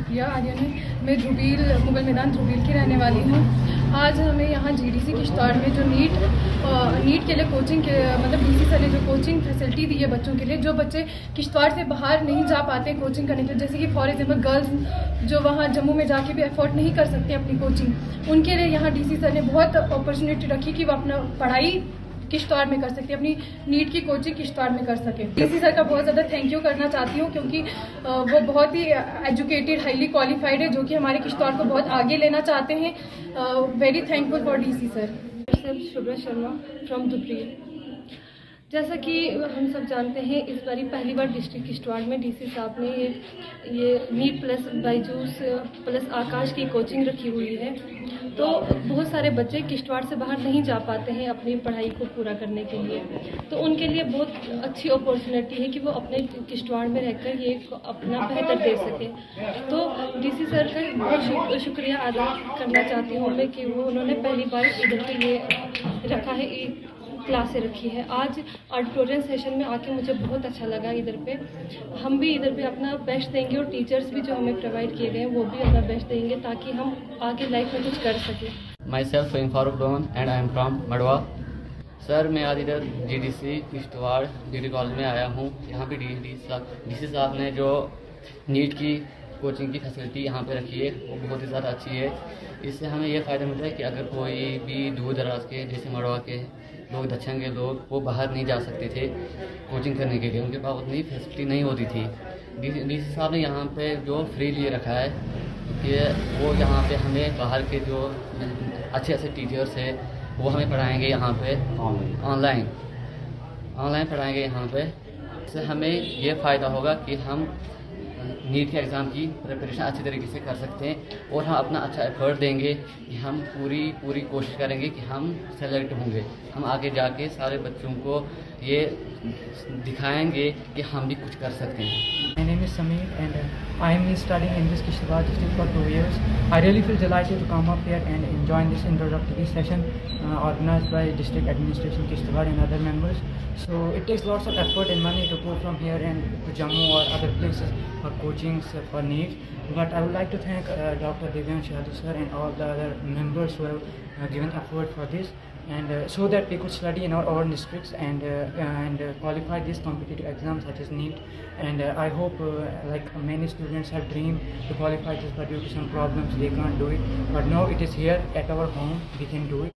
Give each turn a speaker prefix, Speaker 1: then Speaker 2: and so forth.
Speaker 1: शुक्रिया आर्यन है। मैं ध्रुवील मुगल मैदान ध्रुवील की रहने वाली हूँ। आज हमें यहाँ जीडीसी किश्तवाड़ में जो नीट के लिए कोचिंग के मतलब डीसी सर ने जो कोचिंग फैसिलिटी दी है बच्चों के लिए, जो बच्चे किश्तवाड़ से बाहर नहीं जा पाते कोचिंग करने के लिए, जैसे कि फॉर एग्जांपल गर्ल्स जो वहाँ जम्मू में जाके भी एफोर्ड नहीं कर सकते अपनी कोचिंग, उनके लिए यहाँ डीसी सर ने बहुत अपॉर्चुनिटी रखी कि वो अपना पढ़ाई किश्तवाड़ में कर सकते, अपनी नीट की कोचिंग किश्तवाड़ में कर सके। डीसी सर का बहुत ज़्यादा थैंक यू करना चाहती हूँ, क्योंकि वो बहुत ही एजुकेटेड हाईली क्वालिफाइड है, जो कि हमारे किश्तवाड़ को बहुत आगे लेना चाहते हैं। Very thankful for DC sir. Shubhra Sharma from Dhruvil. जैसा कि हम सब जानते हैं, इस बारी पहली बार डिस्ट्रिक्ट किश्तवाड़ में डीसी साहब ने ये NEET plus Byju's plus Aakash की कोचिंग रखी हुई है। तो बहुत सारे बच्चे किश्तवाड़ से बाहर नहीं जा पाते हैं अपनी पढ़ाई को पूरा करने के लिए, तो उनके लिए बहुत अच्छी अपॉर्चुनिटी है कि वो अपने किश्तवाड़ में रहकर ये अपना बेहतर दे सके। तो डीसी सर का बहुत शुक्रिया अदा करना चाहती हूँ मैं कि वो उन्होंने पहली बार इधर पे ये रखा है, क्लासें रखी है। आज ऑडिटोरियम सेशन में आके मुझे बहुत अच्छा लगा। इधर पे हम भी इधर पे अपना बेस्ट देंगे और टीचर्स भी जो हमें प्रोवाइड किए गए हैं वो भी अपना बेस्ट देंगे, ताकि हम आगे लाइफ में कुछ कर सकें।
Speaker 2: Myself Faheem Farooq Don and I am from Madwa. Sir, मैं आज इधर जीडीसी किश्तवाड़ डिग्री कॉलेज में आया हूँ। यहाँ पे डीसी साहब ने जो नीट की कोचिंग की फैसिलिटी यहाँ पे रखी है वो बहुत ही ज़्यादा अच्छी है। इससे हमें ये फ़ायदा मिलता है कि अगर कोई भी दूर दराज के जैसे मड़वा के लोग, दक्षिण के लोग, वो बाहर नहीं जा सकते थे कोचिंग करने के लिए, उनके पास उतनी फैसिलिटी नहीं होती थी। डीसी साहब ने यहाँ पे जो फ्री लिए रखा है कि वो यहाँ पे हमें बाहर के जो अच्छे अच्छे टीचर्स हैं वो हमें पढ़ाएंगे यहाँ पे ऑनलाइन पढ़ाएंगे यहाँ पे। इससे हमें ये फ़ायदा होगा कि हम नीट के एग्ज़ाम की प्रिपरेशन अच्छी तरीके से कर सकते हैं और हम अपना अच्छा एफर्ट देंगे कि हम पूरी कोशिश करेंगे कि हम सेलेक्ट होंगे। हम आगे जाके सारे बच्चों को ये दिखाएंगे कि हम भी कुछ कर सकते हैं।
Speaker 3: My name is Sameer and I am studying in this Kishtwar district for 2 years. I really feel delighted to come up here and join this introductory session organized by District Administration Kishtwar and other members. So it takes lots of effort and money to go from here and to Jammu or other places for coachings for NEET. But I would like to thank Dr. Divyan Shahadu sir and all the other members who have given effort for this, and so that we could study in our own districts and qualify these competitive exams such as NEET. And I hope like many students have dreamed to qualify this, but due to some problems they can't do it. But now it is here at our home, we can do it.